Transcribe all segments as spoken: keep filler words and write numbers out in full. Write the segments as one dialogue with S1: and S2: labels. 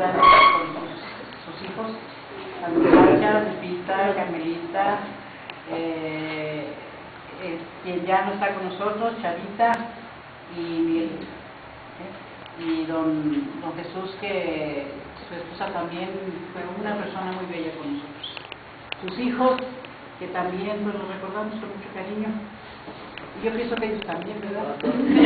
S1: Arandas con sus, sus hijos, las muchachas, Lupita, Carmelita, eh, eh, quien ya no está con nosotros, Chavita y Miguel, ¿eh? Y don, don Jesús, que su esposa también fue una persona muy bella con nosotros. Sus hijos, que también pues, los recordamos con mucho cariño. Y yo pienso que ellos también, ¿verdad?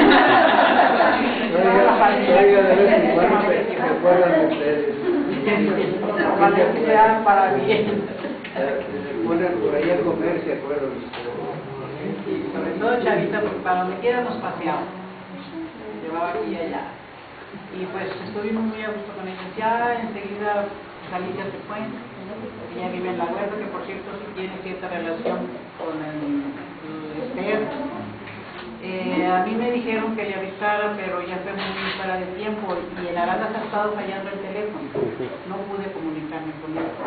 S1: Ojalá que sea para bien.
S2: Se ponen por ahí a comer, se acuerdan.
S1: Y sobre todo Chavita, porque para donde quiera nos paseaba. Llevaba aquí y allá. Y pues estuvimos muy a gusto con ellos. Ya enseguida Alicia se fue. Ella vive en La Huerta, que por cierto sí tiene cierta relación con el, el Esther. Eh, a mí me dijeron que le avisara, pero ya fue muy fuera de tiempo y en Arandas ha estado fallando el teléfono. No pude comunicarme con él.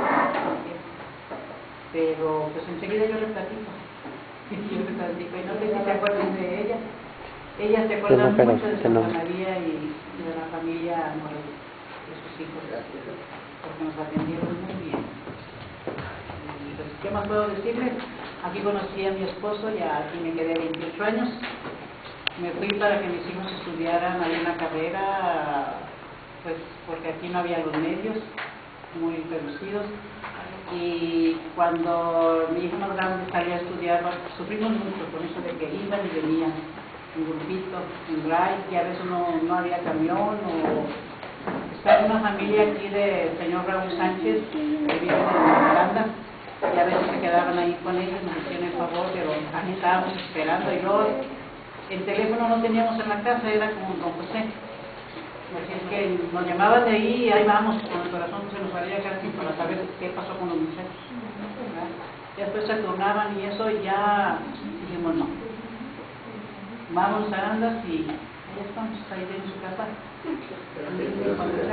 S1: Pero pues enseguida yo le platico. Yo le platico y no sé si se acuerdan de ella. Ella se acuerda
S3: no, pero,
S1: mucho de Santa
S3: no.
S1: María y, y de la familia Morales, de sus hijos, porque nos atendieron muy bien. Y pues, ¿qué más puedo decirles? Aquí conocí a mi esposo, ya aquí me quedé veintiocho años. Me fui para que mis hijos estudiaran ahí una carrera, pues porque aquí no había los medios, muy reducidos. Y cuando mi hijo más grande salía a estudiar, sufrimos mucho con eso de que iban y venían en grupito, en ride, y a veces no, no había camión, o está una familia aquí del señor Raúl Sánchez, que vive en Arandas, y a veces se quedaban ahí con ellos, nos hacían el favor, pero aquí estábamos esperando, y luego el teléfono no teníamos en la casa, era como don José. Así es que nos llamaban de ahí y ahí vamos, con el corazón se nos salía casi para saber qué pasó con los muchachos. Y después se turnaban y eso, y ya dijimos no. Vamos a Arandas y ya estamos ahí en su casa.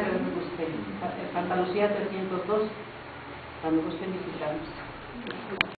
S1: Santa Lucía trescientos dos, cuando gusten visitarnos.